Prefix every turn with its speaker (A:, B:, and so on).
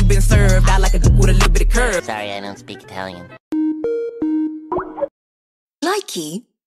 A: you've been served. I like a with a little bit of curve.
B: Sorry, I don't speak Italian.
C: Likey